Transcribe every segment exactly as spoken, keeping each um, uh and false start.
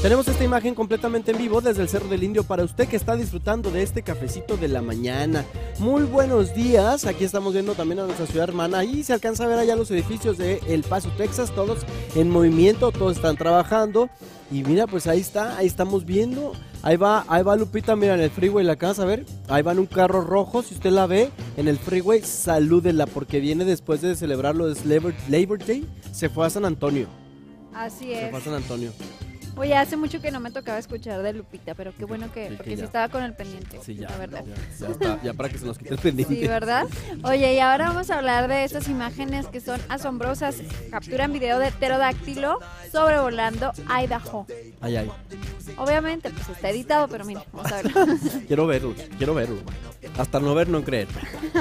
Tenemos esta imagen completamente en vivo desde el Cerro del Indio para usted que está disfrutando de este cafecito de la mañana. Muy buenos días, aquí estamos viendo también a nuestra ciudad hermana. Ahí se alcanza a ver allá los edificios de El Paso, Texas, todos en movimiento, todos están trabajando. Y mira, pues ahí está, ahí estamos viendo. Ahí va, ahí va Lupita, mira, en el freeway la casa, a ver. Ahí va en un carro rojo, si usted la ve en el freeway, salúdela porque viene después de celebrar lo de Labor, Labor Day. Se fue a San Antonio. Así es. Se fue a San Antonio. Oye, hace mucho que no me tocaba escuchar de Lupita, pero qué bueno que, sí, porque que sí estaba con el pendiente, sí, ya, la verdad. Ya, ya, está, ya para que se nos quite el pendiente. Sí, ¿verdad? Oye, y ahora vamos a hablar de estas imágenes que son asombrosas. Capturan video de pterodáctilo sobrevolando Idaho. Ay, ay. Obviamente, pues está editado, pero mira, vamos a verlo. Quiero verlo, quiero verlo. Hasta no ver, no creer.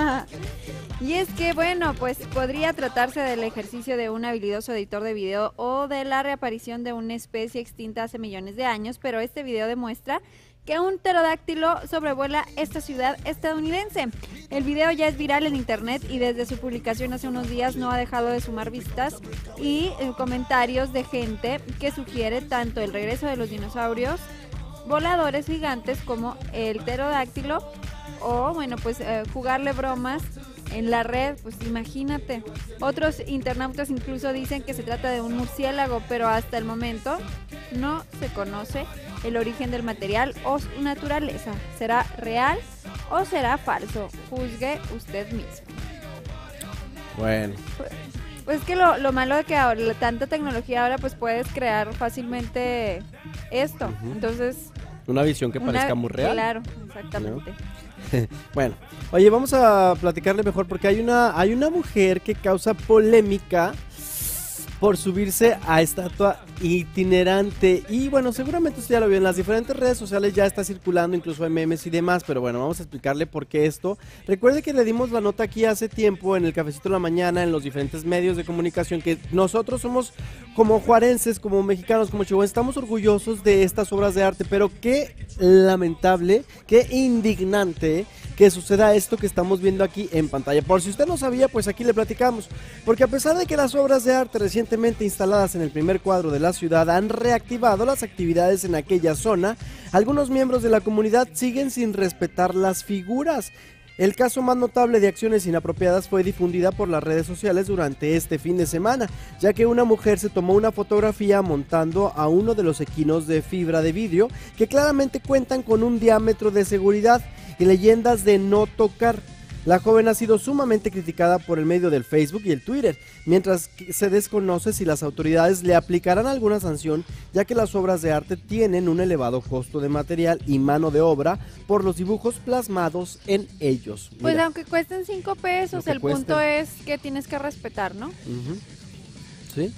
Y es que, bueno, pues podría tratarse del ejercicio de un habilidoso editor de video o de la reaparición de una especie extinta hace millones de años, pero este video demuestra que un pterodáctilo sobrevuela esta ciudad estadounidense. El video ya es viral en internet y desde su publicación hace unos días no ha dejado de sumar vistas y eh, comentarios de gente que sugiere tanto el regreso de los dinosaurios voladores gigantes como el pterodáctilo o, bueno, pues eh, jugarle bromas en la red, pues imagínate. Otros internautas incluso dicen que se trata de un murciélago, pero hasta el momento no se conoce el origen del material o su naturaleza. ¿Será real o será falso? Juzgue usted mismo. Bueno. Pues, pues que lo, lo malo de que ahora, tanta tecnología ahora, pues puedes crear fácilmente esto. Uh-huh. Entonces... Una visión que una, parezca muy real. Claro, exactamente. ¿No? Bueno, oye, vamos a platicarle mejor porque hay una, hay una mujer que causa polémica por subirse a estatua itinerante. Y bueno, seguramente usted ya lo vio en las diferentes redes sociales, ya está circulando, incluso hay memes y demás, pero bueno, vamos a explicarle por qué esto. Recuerde que le dimos la nota aquí hace tiempo en el Cafecito de la Mañana, en los diferentes medios de comunicación, que nosotros somos como juarenses, como mexicanos, como chihuahuenses, estamos orgullosos de estas obras de arte, pero qué lamentable, qué indignante que suceda esto que estamos viendo aquí en pantalla. Por si usted no sabía, pues aquí le platicamos, porque a pesar de que las obras de arte recientemente instaladas en el primer cuadro de la ciudad han reactivado las actividades en aquella zona, algunos miembros de la comunidad siguen sin respetar las figuras. El caso más notable de acciones inapropiadas fue difundida por las redes sociales durante este fin de semana, ya que una mujer se tomó una fotografía montando a uno de los equinos de fibra de vidrio que claramente cuentan con un diámetro de seguridad y leyendas de no tocar. La joven ha sido sumamente criticada por el medio del Facebook y el Twitter, mientras que se desconoce si las autoridades le aplicarán alguna sanción, ya que las obras de arte tienen un elevado costo de material y mano de obra por los dibujos plasmados en ellos. Mira, pues aunque cuesten cinco pesos, el cuesten. punto es que tienes que respetar, ¿no? Uh-huh. Sí.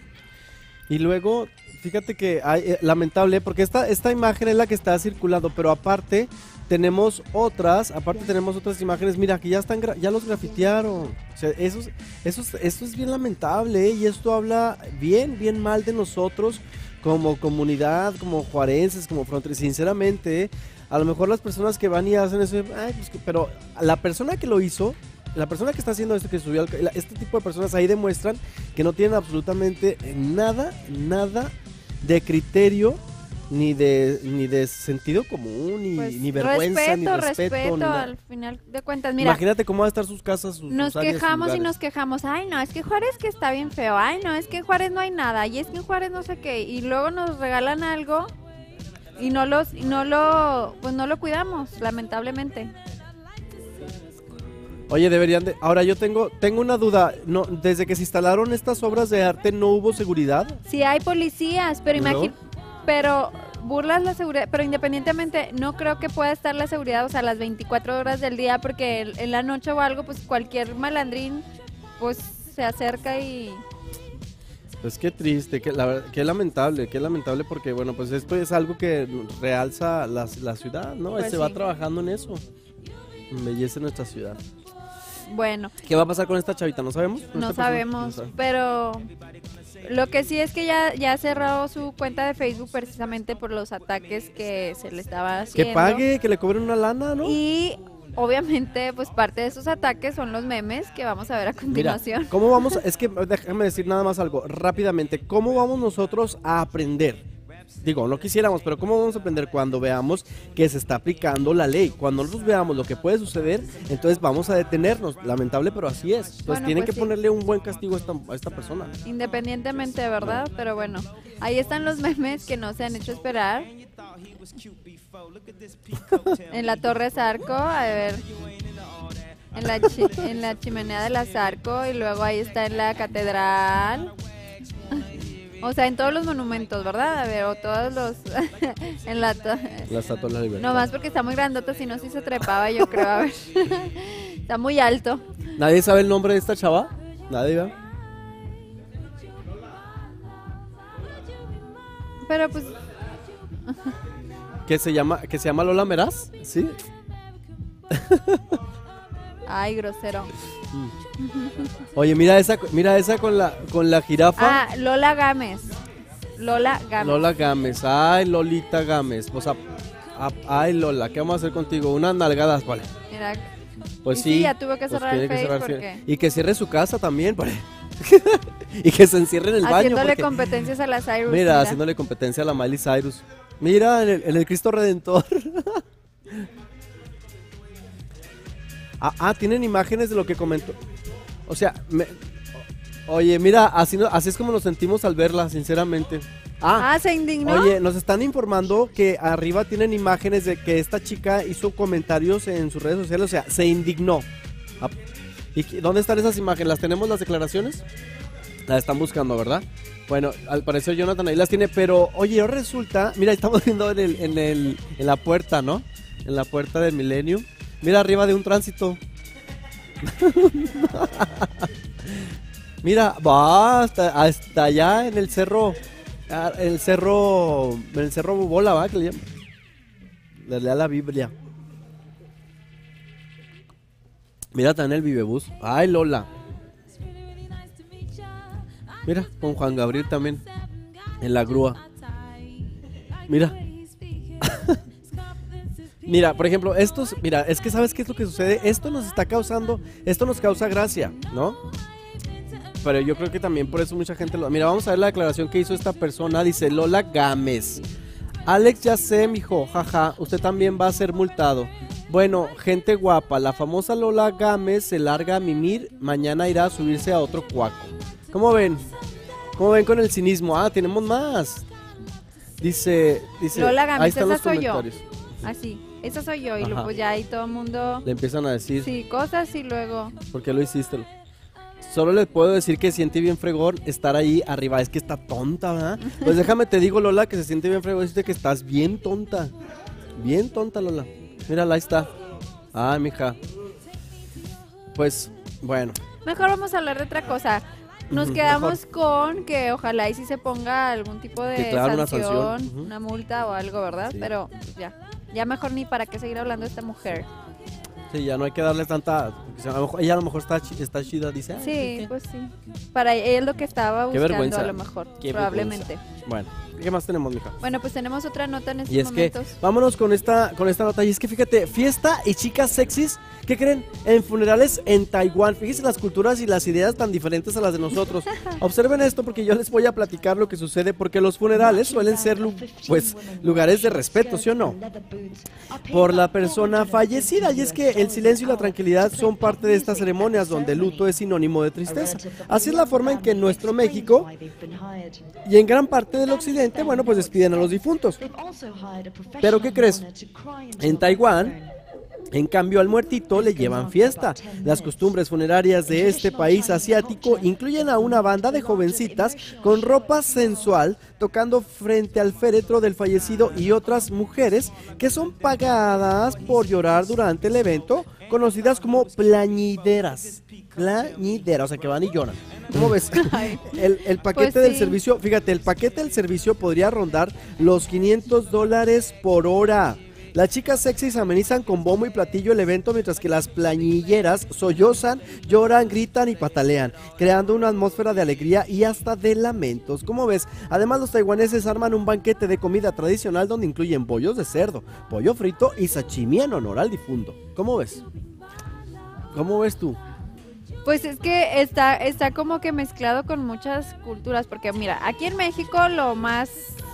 Y luego, fíjate que hay, eh, lamentable, porque esta, esta imagen es la que está circulando, pero aparte tenemos otras, aparte tenemos otras imágenes, mira, que ya están, ya los grafitearon. O sea, eso, eso, esto es bien lamentable, ¿eh? Y esto habla bien, bien mal de nosotros como comunidad, como juarenses, como fronterizos. Sinceramente, ¿eh? A lo mejor las personas que van y hacen eso, ay, pues, pero la persona que lo hizo, la persona que está haciendo esto, que subió, este tipo de personas ahí demuestran que no tienen absolutamente nada, nada de criterio, ni de ni de sentido común, ni, pues ni vergüenza, respeto, ni respeto, respeto ni al final de cuentas. Mira, imagínate cómo van a estar sus casas, sus nos sus áreas, quejamos sus y nos quejamos, ay no, es que Juárez que está bien feo, ay no, es que en Juárez no hay nada, y es que en Juárez no sé qué, y luego nos regalan algo y no los, y no lo, pues no lo cuidamos, lamentablemente. Oye, deberían de... Ahora yo tengo tengo una duda, no, desde que se instalaron estas obras de arte no hubo seguridad. Sí hay policías, pero imagínate, pero burlas la seguridad, pero independientemente no creo que pueda estar la seguridad, o sea, las veinticuatro horas del día, porque en la noche o algo, pues cualquier malandrín pues se acerca y... Pues qué triste, qué, la, qué lamentable, qué lamentable porque bueno, pues esto es algo que realza la, la ciudad, ¿no? Pues se sí. va trabajando en eso, embellece nuestra ciudad. Bueno. ¿Qué va a pasar con esta chavita? ¿No sabemos? No sabemos, no sabe. Pero lo que sí es que ya, ya cerró su cuenta de Facebook precisamente por los ataques que se le estaba haciendo. Que pague, que le cobren una lana, ¿no? Y obviamente, pues parte de esos ataques son los memes que vamos a ver a continuación. Mira, ¿cómo vamos? A, es que déjame decir nada más algo rápidamente. ¿Cómo vamos nosotros a aprender? Digo, no quisiéramos, pero ¿cómo vamos a aprender cuando veamos que se está aplicando la ley? Cuando nosotros veamos lo que puede suceder, entonces vamos a detenernos. Lamentable, pero así es. Entonces Bueno, tienen pues que sí. ponerle un buen castigo a esta, a esta persona. Independientemente, ¿verdad? Pero bueno, ahí están los memes que no se han hecho esperar. En la Torre Zarco, a ver, en la, chi- en la chimenea de la Zarco, y luego ahí está en la catedral. O sea, en todos los monumentos, ¿verdad? A ver, o todos los... en la... to- La estatua de la libertad. Nomás porque está muy grandota, si no, sí se trepaba, yo creo, a ver. Está muy alto. ¿Nadie sabe el nombre de esta chava? ¿Nadie, ¿verdad? Pero pues, ¿Que se llama, que se llama Lola Meraz? ¿Sí? ay, grosero. Oye, mira esa, mira esa con la, con la jirafa. Ah, Lola Gámez. Lola Gámez. Lola Gámez. Ay, Lolita Gámez. O sea, a- ay, Lola, ¿qué vamos a hacer contigo? Unas nalgadas, vale. Mira, Pues y sí. sí, ya tuvo que pues cerrar el tiene que Face cerrar, porque... sí. Y que cierre su casa también, vale. Y que se encierre en el baño. Haciéndole porque- competencias a la Cyrus. Mira, haciéndole competencia a la Miley Cyrus. Mira, en el, en el Cristo Redentor. ah, ah, tienen imágenes de lo que comentó. O sea, me- oye, mira, así, no- así es como nos sentimos al verla, sinceramente. Ah, Ah, se indignó. oye, nos están informando que arriba tienen imágenes de que esta chica hizo comentarios en sus redes sociales, o sea, se indignó. Ah, ¿y qué- dónde están esas imágenes? ¿Las tenemos las declaraciones? Las están buscando, ¿verdad? Bueno, al parecer Jonathan ahí las tiene, pero oye, ahora resulta, mira, estamos viendo en, el, en, el, en la puerta, ¿no? En la puerta del Milenio. Mira arriba de un tránsito. Mira, va hasta, hasta allá en el cerro, ah, el cerro, en el cerro Bola, ¿va? Que le llaman. Le lea la Biblia. Mira también el Vivebús. Ay, Lola. Mira, con Juan Gabriel también. En la grúa. Mira. Mira, por ejemplo, estos, mira, es que ¿sabes qué es lo que sucede? Esto nos está causando, esto nos causa gracia, ¿no? Pero yo creo que también por eso mucha gente lo... Mira, vamos a ver la declaración que hizo esta persona. Dice Lola Gámez. Alex, ya sé, mijo, jaja, usted también va a ser multado. Bueno, gente guapa, la famosa Lola Gámez se larga a mimir, mañana irá a subirse a otro cuaco. ¿Cómo ven? ¿Cómo ven con el cinismo? Ah, tenemos más. Dice, dice, Lola ahí Gámez, están esa los soy yo. comentarios. Así, esa soy yo. Y Ajá. luego pues ya ahí todo el mundo... Le empiezan a decir, Sí, cosas y luego... ¿por qué lo hiciste? Solo les puedo decir que siente bien fregón estar ahí arriba. Es que está tonta, ¿verdad? Pues déjame te digo, Lola, que se siente bien fregón. Dice que estás bien tonta. Bien tonta, Lola. Mírala, ahí está. Ah, mija. Pues, bueno. Mejor vamos a hablar de otra cosa. Nos Ujú, quedamos con que ojalá y si se ponga algún tipo de Que claro, una sanción, sanción, ujú. una multa o algo, ¿verdad? Sí. Pero pues, ya, ya mejor ni para qué seguir hablando de esta mujer. Sí, ya no hay que darle tanta... porque a lo mejor- ella a lo mejor está, chi- está chida, dice. "Ay, Sí, ¿qué?". pues sí. Para ella es lo que estaba Qué buscando vergüenza. a lo mejor, Qué probablemente. Bueno, ¿qué más tenemos, mija? Bueno, pues tenemos otra nota en estos Y es que, momentos. vámonos con esta, con esta nota. Y es que fíjate, fiesta y chicas sexys, ¿qué creen? En funerales en Taiwán. Fíjense las culturas y las ideas tan diferentes a las de nosotros. Observen esto porque yo les voy a platicar lo que sucede, porque los funerales suelen ser lu- pues lugares de respeto, ¿sí o no? Por la persona fallecida. Y es que el silencio y la tranquilidad son parte de estas ceremonias donde el luto es sinónimo de tristeza. Así es la forma en que en nuestro México y en gran parte del occidente, bueno, pues despiden a los difuntos. Pero ¿qué crees? En Taiwán, en cambio, al muertito le llevan fiesta. Las costumbres funerarias de este país asiático incluyen a una banda de jovencitas con ropa sensual tocando frente al féretro del fallecido y otras mujeres que son pagadas por llorar durante el evento, conocidas como plañideras. Plañideras, o sea que van y lloran. ¿Cómo ves? El, el paquete Pues del sí. servicio, fíjate, el paquete del servicio podría rondar los quinientos dólares por hora. Las chicas sexys amenizan con bombo y platillo el evento mientras que las plañilleras sollozan, lloran, gritan y patalean, creando una atmósfera de alegría y hasta de lamentos. ¿Cómo ves? Además, los taiwaneses arman un banquete de comida tradicional donde incluyen bollos de cerdo, pollo frito y sashimi en honor al difunto. ¿Cómo ves? ¿Cómo ves tú? Pues es que está, está como que mezclado con muchas culturas, porque mira, aquí en México lo más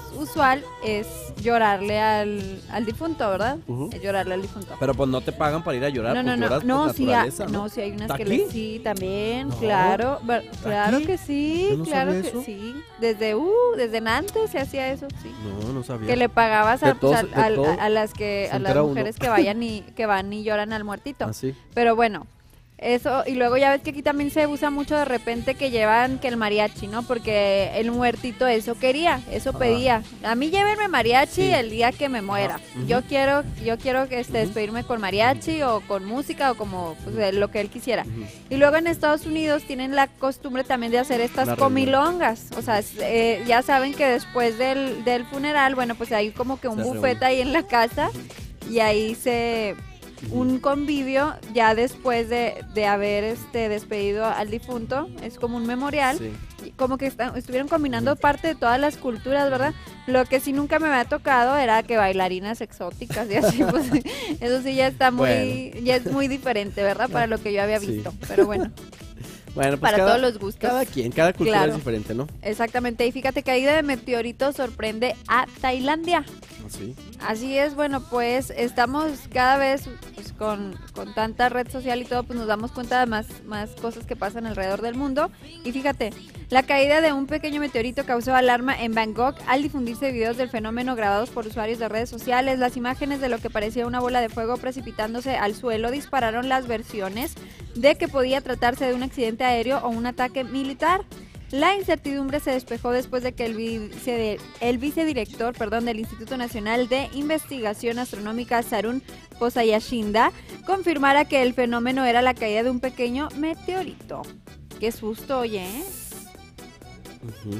usual es llorarle al, al difunto, ¿verdad? Ujú. Es llorarle al difunto. Pero pues no te pagan para ir a llorar, No, no, pues no, lloras no, por sí, naturaleza, ha- ¿no? no, sí hay unas que ¿Aquí? le sí también, No. claro, ver- claro ¿Aquí? que sí, Yo no claro sabía que eso. sí, desde uh, desde antes se hacía eso, sí. No, no sabía. Que le pagabas De a, pues, todos- a- de a- todo a- a las que se a las entera uno. mujeres que vayan y que van y lloran al muertito. Así. Pero bueno, eso, y luego ya ves que aquí también se usa mucho de repente que llevan que el mariachi, ¿no? Porque el muertito eso quería, eso Ajá. pedía. A mí llévenme mariachi Sí. el día que me muera. Ujú. Yo quiero, yo quiero que este, Ujú. despedirme con mariachi o con música o como pues, de lo que él quisiera. Ujú. Y luego en Estados Unidos tienen la costumbre también de hacer estas Una reunión. comilongas. O sea, es, eh, ya saben que después del, del funeral, bueno, pues hay como que un Se buffet reúnen. ahí en la casa y ahí se un convivio ya después de, de haber este despedido al difunto, es como un memorial, Sí. y como que está- estuvieron combinando parte de todas las culturas, ¿verdad? Lo que sí nunca me había tocado era que bailarinas exóticas y así, pues eso sí ya está muy, Bueno. ya es muy diferente, ¿verdad? Para lo que yo había Sí. visto, pero bueno, Bueno, pues para cada, todos los gustos. cada quien, cada cultura Claro. es diferente, ¿no? Exactamente, y fíjate, caída de meteorito sorprende a Tailandia. Así. Así es, bueno, pues estamos cada vez pues, con, con tanta red social y todo, pues nos damos cuenta de más, más cosas que pasan alrededor del mundo. Y fíjate, la caída de un pequeño meteorito causó alarma en Bangkok al difundirse videos del fenómeno grabados por usuarios de redes sociales. Las imágenes de lo que parecía una bola de fuego precipitándose al suelo dispararon las versiones de que podía tratarse de un accidente aéreo o un ataque militar. La incertidumbre se despejó después de que el, vice, el vicedirector perdón, del Instituto Nacional de Investigación Astronómica, Sarun Posayashinda, confirmara que el fenómeno era la caída de un pequeño meteorito. Qué susto, oye, ¿eh? Ujú.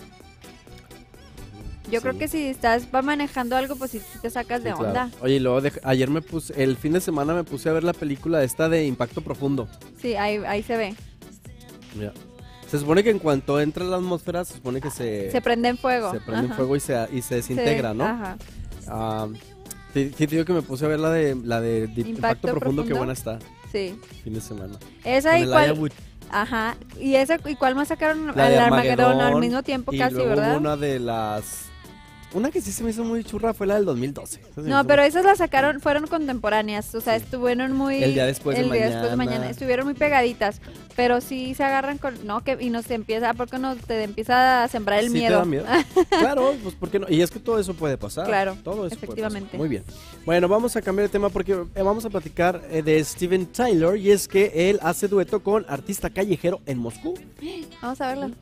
Yo Sí. creo que si estás va manejando algo, pues sí te sacas Sí, de claro. onda. Oye, y luego de- ayer me puse, el fin de semana me puse a ver la película esta de Impacto Profundo. Sí, ahí, ahí se ve. Mira. Se supone que en cuanto entra la atmósfera, se supone que se, Se prende en fuego. se prende en Ajá. fuego y se, y se Se- desintegra, ¿no? Ajá. Ah, sí, sí te digo que me puse a ver la de la de, de Impacto, Impacto Profundo, qué Profundo. buena está, Sí. fin de semana. Esa Con y Elijah cuál. Wood. Ajá. ¿Y esa y cuál más sacaron? La de El Armagedón al Armagedón, mismo tiempo y casi, luego hubo ¿verdad? una de las... Una que sí se me hizo muy churra fue la del dos mil doce. Esa se me No, hizo- pero esas las sacaron, fueron contemporáneas, o sea, estuvieron muy... El día después de el día después de mañana. mañana, estuvieron muy pegaditas, pero sí se agarran con, no, que y nos empieza, porque no te empieza a sembrar el ¿Sí te miedo. da miedo? Claro, pues ¿por qué no? Y es que todo eso puede pasar. Claro, todo eso puede efectivamente. pasar. Muy bien. Bueno, vamos a cambiar de tema porque eh, vamos a platicar eh, de Steven Tyler y es que él hace dueto con artista callejero en Moscú. Vamos a verla.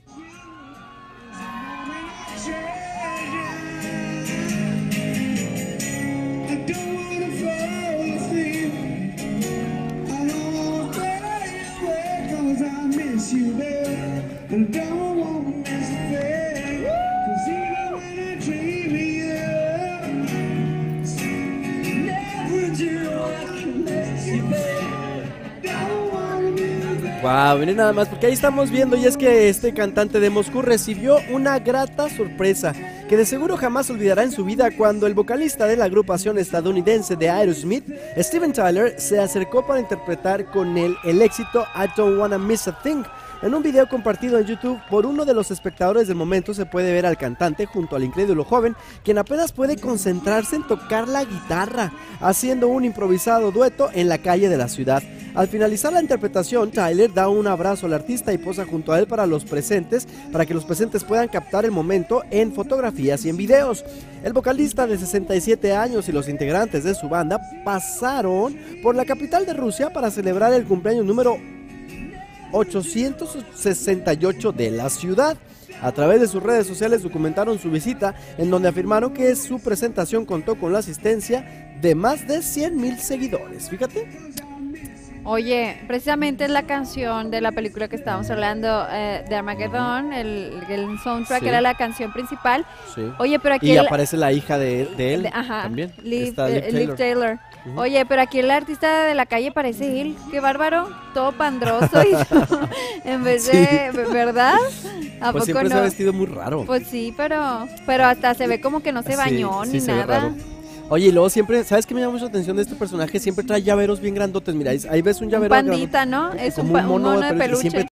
I don't wanna fall asleep. I don't wanna fade away 'cause I miss you, babe. And I don't wanna miss a thing. 'Cause even when I dream of you, never do I can miss you, babe. Don't wanna be there. Wow, miren nada más, porque ahí estamos viendo y es que este cantante de Moscú recibió una grata sorpresa que de seguro jamás olvidará en su vida cuando el vocalista de la agrupación estadounidense de Aerosmith, Steven Tyler, se acercó para interpretar con él el éxito I Don't Wanna Miss a Thing. En un video compartido en YouTube por uno de los espectadores del momento se puede ver al cantante junto al incrédulo joven, quien apenas puede concentrarse en tocar la guitarra, haciendo un improvisado dueto en la calle de la ciudad. Al finalizar la interpretación, Tyler da un abrazo al artista y posa junto a él para los presentes, para que los presentes puedan captar el momento en fotografías y en videos. El vocalista de sesenta y siete años y los integrantes de su banda pasaron por la capital de Rusia para celebrar el cumpleaños número ochocientos sesenta y ocho de la ciudad. A través de sus redes sociales documentaron su visita, en donde afirmaron que su presentación contó con la asistencia de más de cien mil seguidores. Fíjate. Oye, precisamente es la canción de la película que estábamos hablando, eh, de Armageddon, el, el soundtrack Sí. era la canción principal. Sí. Oye, pero aquí Y el- aparece la hija de él, de él de- ajá, también. Liv, Está eh, Liv Liv Taylor. Ujú. Oye, pero aquí el artista de la calle parece él, qué bárbaro, todo pandroso y todo, en vez de, ¿verdad? ¿A Pues poco siempre se no? ha vestido muy raro. Pues sí, pero, pero hasta se ve como que no se Sí, bañó sí ni se ve nada. raro. Oye, y luego siempre, ¿sabes qué me llama mucho la atención de este personaje? Siempre trae llaveros bien grandotes. Mira, ahí, ahí ves un Un llavero pandita, ¿no? Es un, como pa- un un mono mono de de peluche, peluche. siempre